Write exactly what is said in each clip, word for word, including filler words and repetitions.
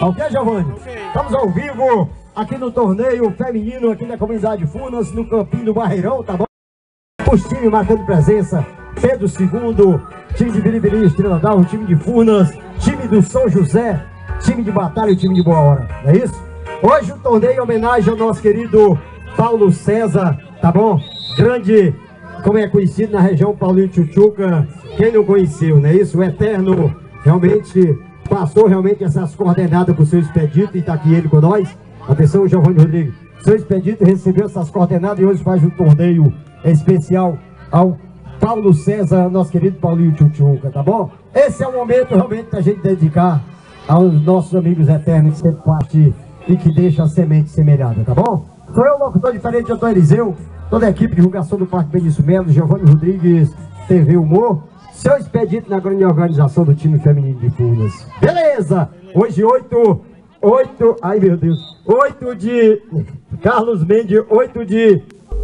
Ok, Giovanni? Okay. Estamos ao vivo aqui no torneio feminino, aqui na comunidade Furnas, no campinho do Barreirão, tá bom? Os times marcando presença: Pedro segundo, time de Biribiri, Estrela d'Alva, time de Furnas, time do São José, time de Batalha e time de Boa Hora, não é isso? Hoje o torneio em homenagem ao nosso querido Paulo César, tá bom? Grande, como é conhecido na região, Paulinho Tchutchuca. Quem não conheceu, não é isso? O Eterno realmente passou realmente essas coordenadas para o seu expedito e está aqui ele com nós. Atenção, Giovanni Rodrigues. Seu expedito recebeu essas coordenadas e hoje faz um torneio especial ao Paulo César, nosso querido Paulinho Tchutchuca, tá bom? Esse é o momento realmente da gente dedicar aos nossos amigos eternos que sempre parte e que deixa a semente semelhada, tá bom? Sou eu, locutor diferente, eu tô Eliseu, toda a equipe de divulgação do Parque Benício Melo, Giovanni Rodrigues, T V Humor, seu expedito na grande organização do time feminino de Furnas. Beleza! Hoje oito, oito, ai meu Deus, oito de Carlos Mendes, oito de...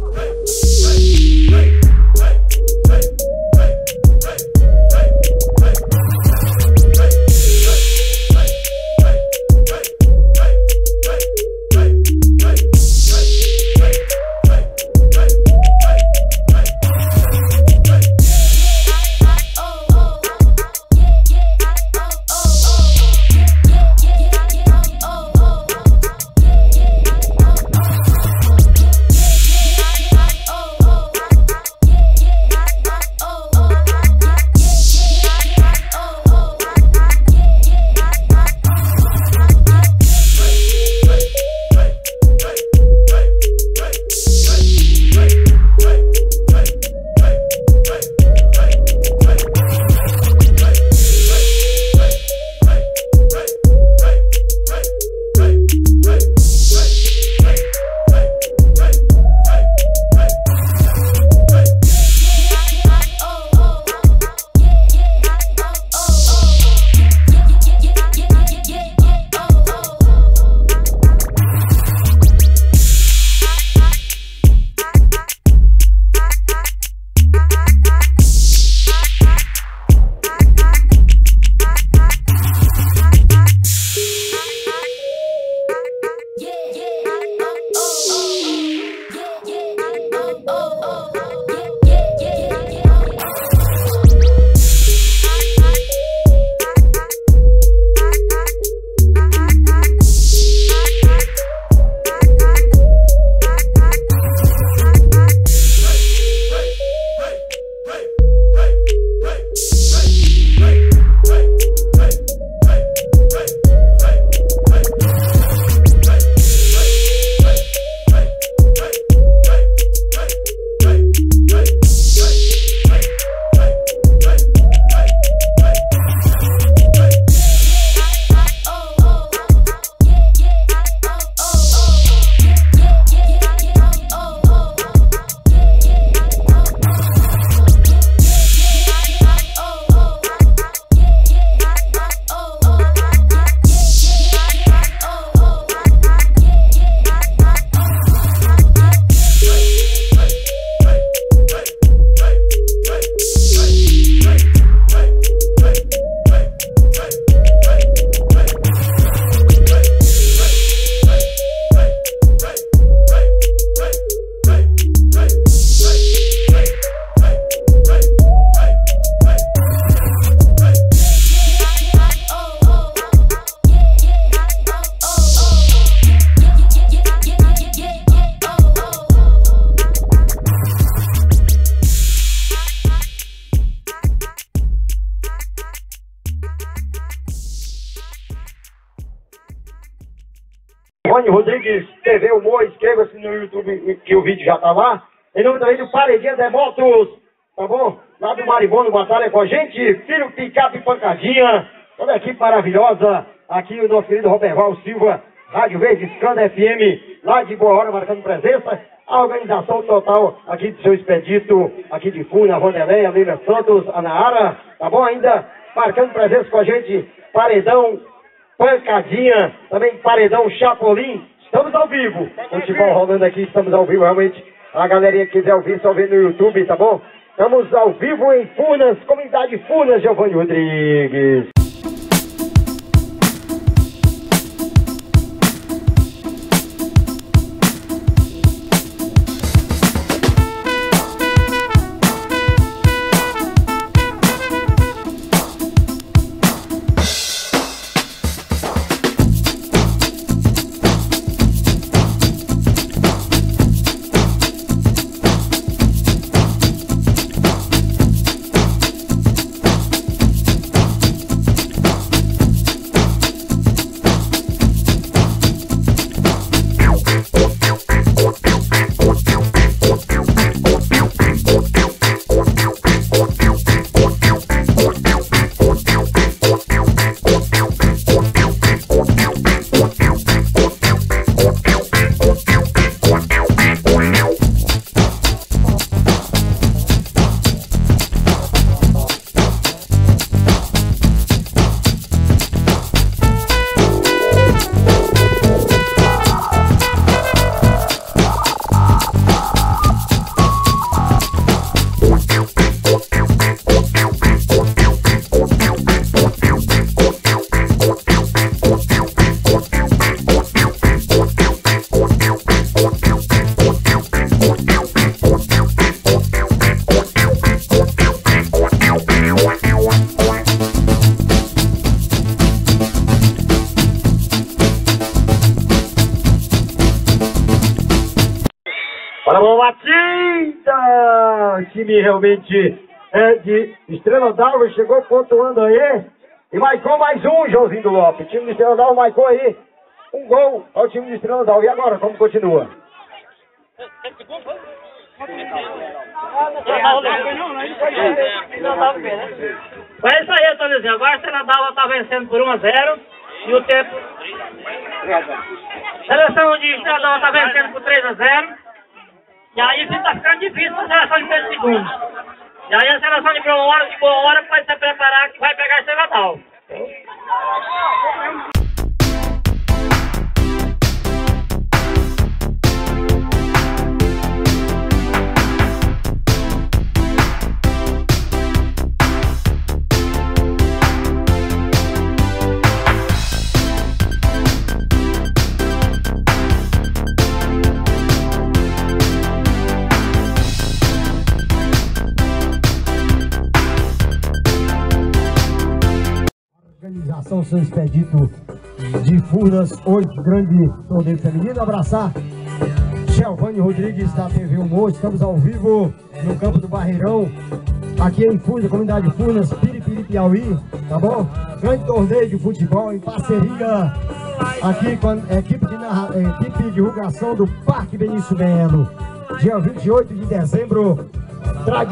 Giovanni Rodrigues, T V Humor, inscreva-se no YouTube que o vídeo já tá lá. Em nome também do Paredinha de Motos, tá bom? Lá do Maribondo, batalha com a gente, Filho Picape Pancadinha, toda a equipe maravilhosa. Aqui o nosso querido Roberval Silva, Rádio Verde, Scanda F M, lá de Boa Hora, marcando presença. A organização total aqui do seu expedito, aqui de Furnas, Rondeléia, Leila Santos, a Naara, tá bom? Ainda marcando presença com a gente, Paredão Pancadinha, também Paredão Chapolin. Estamos ao vivo, futebol rolando aqui, estamos ao vivo realmente. A galerinha que quiser ouvir, só ver no YouTube, tá bom? Estamos ao vivo em Furnas, comunidade Furnas, Giovanni Rodrigues. Para a boa batida! O time realmente é de Estrela d'Alva, chegou pontuando aí. E marcou mais um, Joãozinho do Lopes. O time de Estrela d'Alva marcou aí um gol ao time de Estrela d'Alva. E agora, como continua? É isso aí, Antôniozinho. Agora a Estrela d'Alva está vencendo por um a zero. E o tempo... A seleção de Estrela d'Alva está vencendo por três a zero. E aí está ficando difícil para a seleção de Pedro segundo. E aí a seleção de boa hora, de boa hora pode se preparar que vai pegar a Estrela d'Alva. Organização São Expedito de Furnas, hoje grande torneio feminino. Abraçar Giovanni Rodrigues da T V Humor. Estamos ao vivo no campo do Barreirão, aqui em Furnas, comunidade Furnas, Piripiri, Piauí, tá bom? Grande torneio de futebol em parceria aqui com a equipe de, narra... equipe de divulgação do Parque Benício Melo. Dia vinte e oito de dezembro. Tra...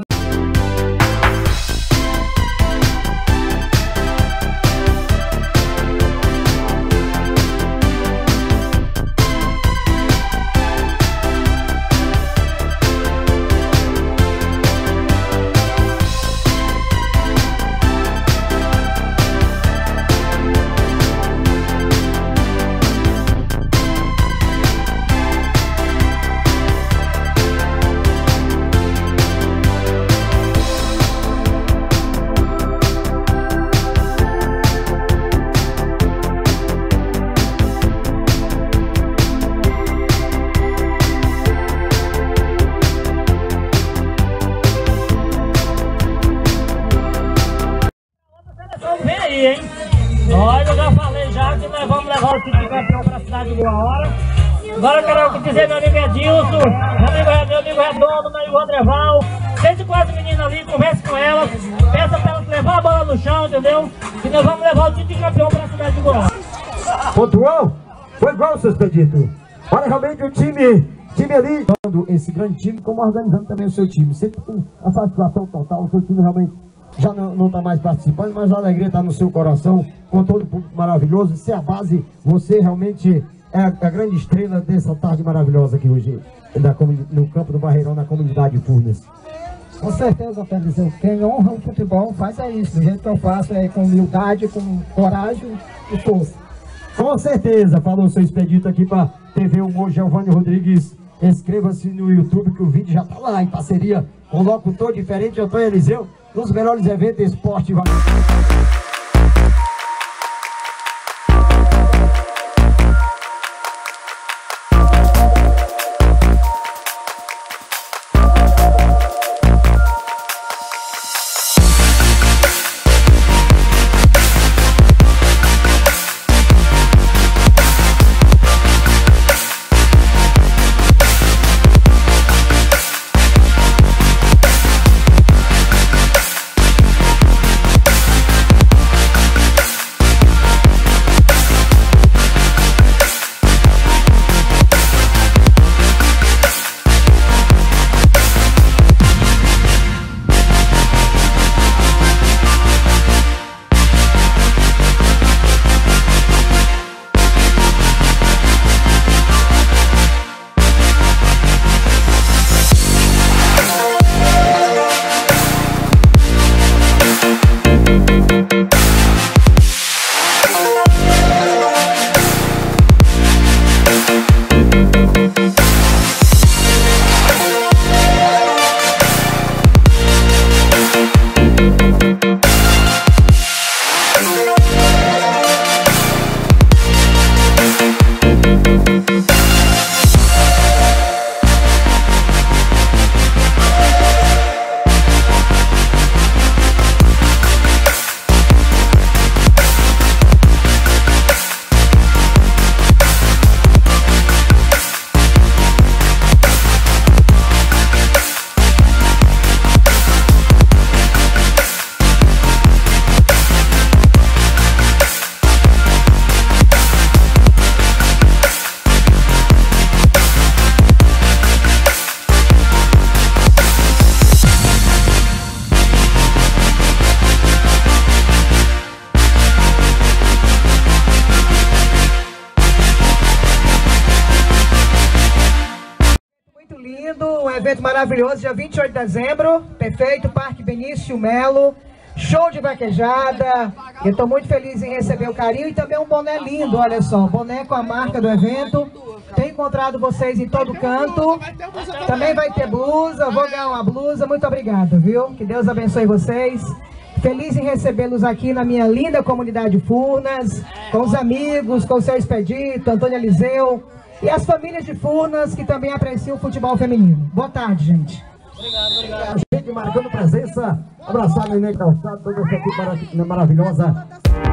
Hein? Olha, eu já falei já que nós vamos levar o time de campeão para a cidade de Boa Hora. Agora eu quero dizer meu amigo Edilson, meu amigo, meu amigo Redondo, meu amigo Andreval, desde quatro meninas ali, converse com elas, peça para elas levar a bola no chão, entendeu? E nós vamos levar o time de campeão para a cidade de Boa Hora. Pontuou? Foi igual, seus pedidos. Olha, realmente o time, time ali, esse grande time, como organizando também o seu time. Sempre com a satisfação total, o seu time realmente já não está mais participando, mas a alegria está no seu coração, com todo o público maravilhoso. Isso é a base, você realmente é a, a grande estrela dessa tarde maravilhosa aqui hoje, da, no campo do Barreirão, na comunidade Furnas. Com certeza, Felizeu, quem honra o futebol faz é isso, do jeito que eu faço, é com humildade, com coragem e força. Com certeza, falou o seu expedito aqui para T V Humor, Giovanni Rodrigues. Inscreva-se no YouTube que o vídeo já está lá, em parceria com o locutor diferente, Antônio Eliseu, nos melhores eventos de esporte. lindo, um evento maravilhoso, dia vinte e oito de dezembro, perfeito, Parque Benício Melo, show de vaquejada. Eu estou muito feliz em receber o carinho e também um boné lindo, olha só, um boné com a marca do evento. Tenho encontrado vocês em todo canto, também vai ter blusa, vou ganhar uma blusa, muito obrigado, viu? Que Deus abençoe vocês. Feliz em recebê-los aqui na minha linda comunidade Furnas, com os amigos, com o seu Expedito, Antônio Eliseu e as famílias de Furnas que também apreciam o futebol feminino. Boa tarde, gente. Obrigado, obrigado. A gente marcando presença, abraçar a Nenê Calçado, toda essa equipe maravilhosa.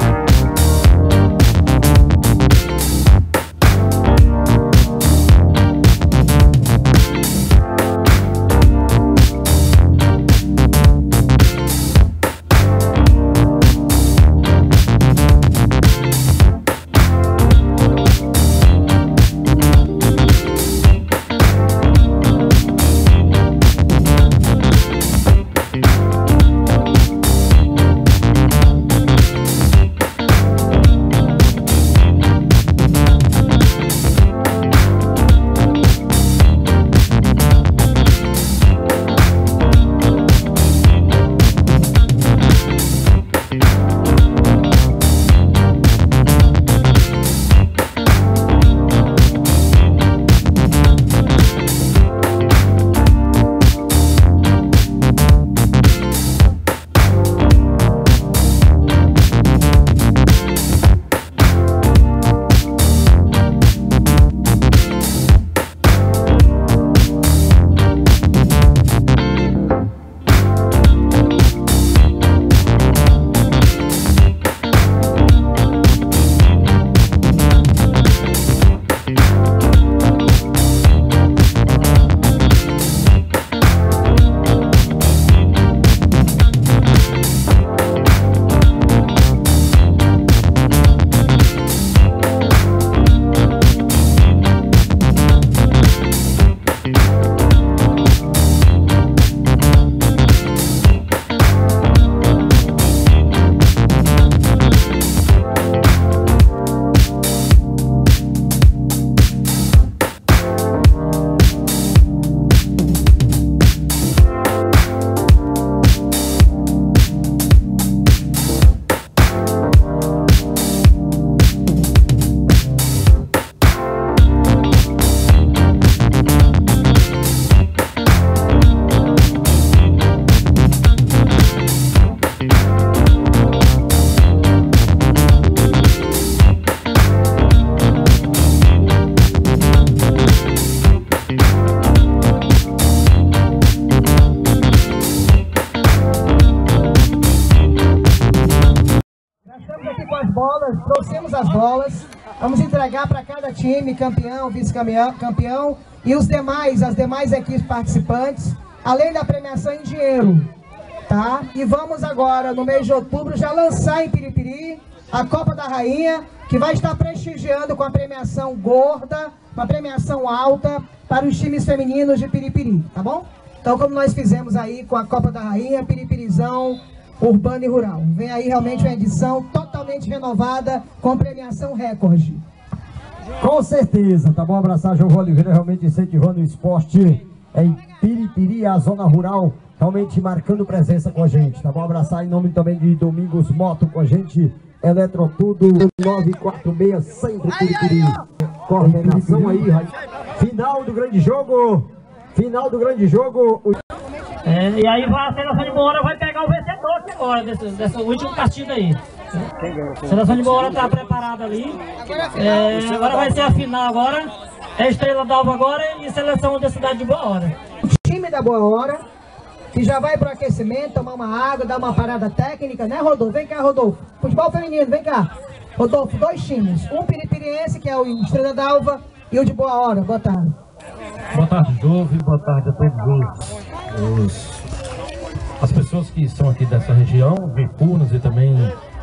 Trouxemos as bolas, vamos entregar para cada time, campeão, vice-campeão e os demais, as demais equipes participantes, além da premiação em dinheiro, tá? E vamos agora, no mês de outubro, já lançar em Piripiri a Copa da Rainha, que vai estar prestigiando com a premiação gorda, uma premiação alta para os times femininos de Piripiri, tá bom? Então, como nós fizemos aí com a Copa da Rainha, Piripirizão, Urbano e Rural. Vem aí realmente uma edição totalmente renovada com premiação recorde. Com certeza, tá bom? Abraçar João Oliveira, realmente incentivando o esporte em Piripiri, a zona rural, realmente marcando presença com a gente, tá bom? Abraçar em nome também de Domingos Moto com a gente, Eletrotudo nove quatro seis, sempre Piripiri. Coordenação aí, final do grande jogo, final do grande jogo. É, e aí vai, a seleção de Boa Hora vai pegar o vencedor aqui agora, desse, dessa última partida aí. A seleção de Boa Hora está preparada ali. É, agora vai ser a final agora. É Estrela d'Alva agora e seleção da cidade de Boa Hora. O time da Boa Hora, que já vai para o aquecimento, tomar uma água, dar uma parada técnica, né, Rodolfo? Vem cá, Rodolfo. Futebol feminino, vem cá. Rodolfo, dois times. Um piripiriense, que é o Estrela d'Alva, e o de Boa Hora. Boa tarde. Boa tarde, Jove. Boa tarde a todos os, os, as pessoas que são aqui dessa região, de Furnas, e também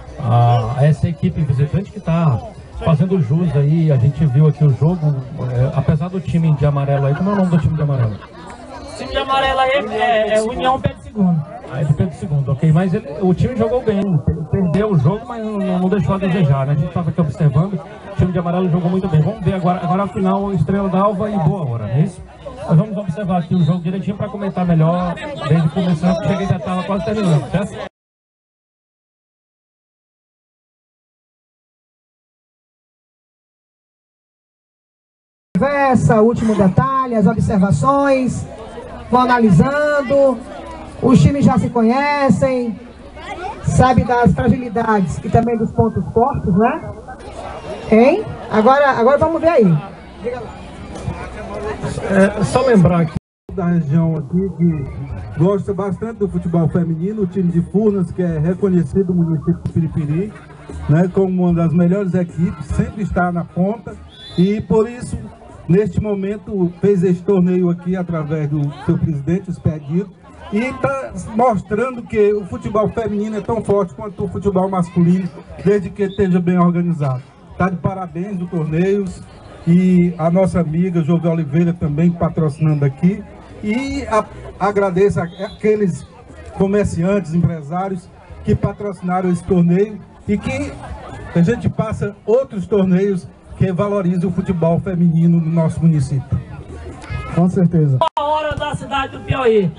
a, a essa equipe visitante que está fazendo jus aí. A gente viu aqui o jogo, é, apesar do time de amarelo aí. Como é o nome do time de amarelo? O time de amarelo aí é, é União Pedro segundo. Ah, é do Pedro segundo, ok. Mas ele, o time jogou bem, perdeu o jogo, mas não, não deixou a desejar, né? A gente estava aqui observando, o time de amarelo jogou muito bem. Vamos ver agora, agora a final, Estrela d'Alva e Boa Hora, não é isso? Nós vamos observar aqui o jogo direitinho para comentar melhor, desde começando, que cheguei já estava quase terminando, certo? Conversa, último detalhe, as observações, vão analisando, os times já se conhecem, sabe das fragilidades e também dos pontos fortes, né? Hein? Agora, agora vamos ver aí. É só lembrar aqui da região aqui que gosta bastante do futebol feminino, o time de Furnas, que é reconhecido no município de Piripiri, né, como uma das melhores equipes, sempre está na ponta e por isso, neste momento, fez esse torneio aqui através do seu presidente, o Expedito, e está mostrando que o futebol feminino é tão forte quanto o futebol masculino, desde que esteja bem organizado. Está de parabéns os torneios e a nossa amiga Jovem Oliveira também patrocinando aqui. E a, agradeço a, aqueles comerciantes, empresários que patrocinaram esse torneio e que a gente passa outros torneios que valorizam o futebol feminino no nosso município. Com certeza. A hora da cidade do Piauí.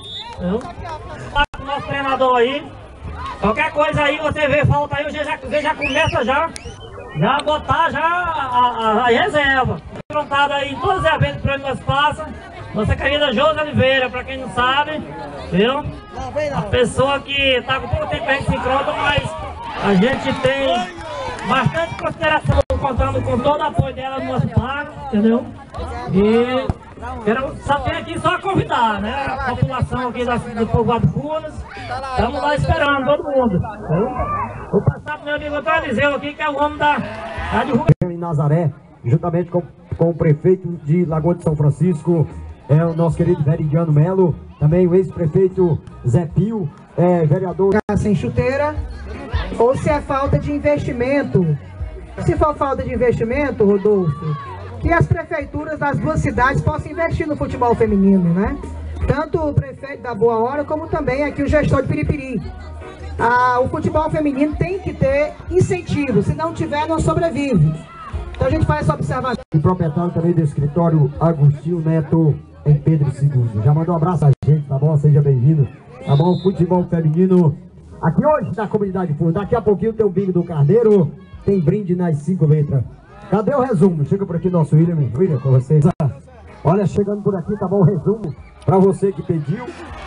Tá com o nosso treinador aí. Qualquer coisa aí, você vê, falta aí, você já, você já começa já, já botar já a, a, a reserva. Prontada aí em todos os eventos para onde nós passamos. Nossa querida Josi Oliveira, para quem não sabe, viu? A pessoa que tá com pouco tempo que a gente se encontra, mas a gente tem bastante consideração, contando com todo o apoio dela no nosso parque, entendeu? E quero, só tem aqui só convidar, né? A população aqui da, do povoado Furnas. Estamos lá esperando todo mundo. Entendeu? Vou passar para o meu amigo Antônio Eliseu aqui, que é o homem da, da divulgação. Em Nazaré, juntamente com, com o prefeito de Lagoa de São Francisco, é o nosso querido Veridiano Melo, também o ex-prefeito Zé Pio, é, vereador... Sem chuteira, ou se é falta de investimento. Se for falta de investimento, Rodolfo, que as prefeituras das duas cidades possam investir no futebol feminino, né? Tanto o prefeito da Boa Hora, como também aqui o gestor de Piripiri. Ah, o futebol feminino tem que ter incentivo, se não tiver, não sobrevive. Então a gente faz essa observação. E proprietário também do escritório Agostinho Neto, em Pedro segundo. Já mandou um abraço a gente, tá bom? Seja bem-vindo. Tá bom? Futebol feminino aqui hoje na comunidade Furnas. Daqui a pouquinho tem o bingo do Carneiro, tem brinde nas cinco letras. Cadê o resumo? Chega por aqui nosso William. William, com vocês. Olha, chegando por aqui, tá bom o resumo para você que pediu.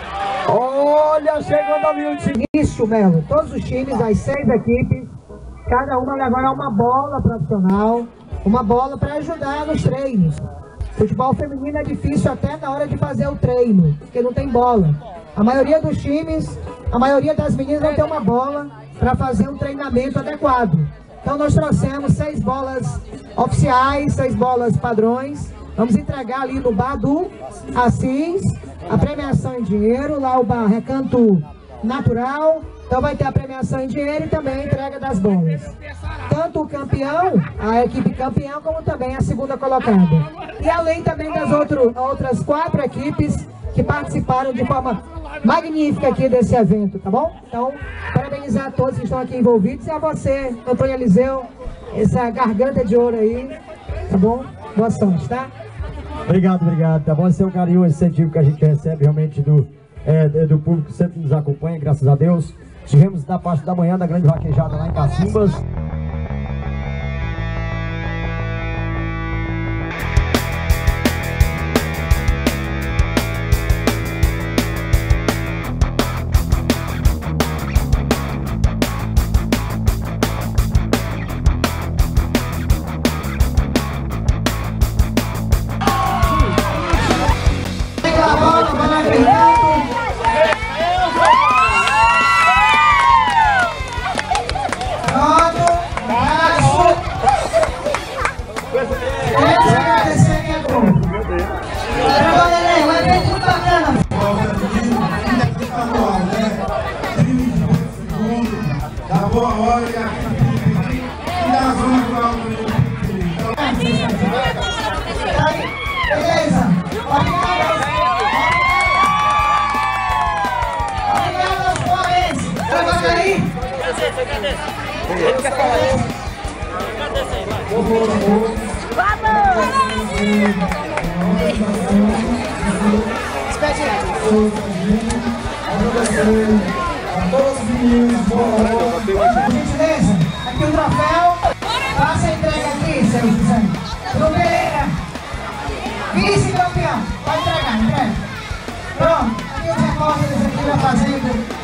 Olha, chegando ali o time. Isso, Melo. Todos os times, as seis equipes, cada uma levará uma bola profissional, uma bola para ajudar nos treinos. Futebol feminino é difícil até na hora de fazer o treino, porque não tem bola. A maioria dos times, a maioria das meninas não tem uma bola para fazer um treinamento adequado. Então nós trouxemos seis bolas oficiais, seis bolas padrões. Vamos entregar ali no bar do Assis, a premiação em dinheiro, lá o bar Recanto Natural. Então vai ter a premiação em dinheiro e também a entrega das bolas. Tanto o campeão, a equipe campeão, como também a segunda colocada. E além também das outro, outras quatro equipes que participaram de forma magnífica aqui desse evento, tá bom? Então, parabenizar a todos que estão aqui envolvidos e a você, Antônio Eliseu, essa garganta de ouro aí, tá bom? Boa sorte, tá? Obrigado, obrigado. Tá bom? Esse é um carinho, esse incentivo que a gente recebe realmente do, é, do público que sempre nos acompanha, graças a Deus. Tivemos da parte da manhã da grande vaquejada lá em Cacimbas. Vamos! A todos os meninos, por gentileza, aqui o troféu. Faça a entrega aqui, seu José. Pro Pereira. Vice-campeão. Pode entregar, entrega. Pronto, aqui os repórteres aqui da Fazenda.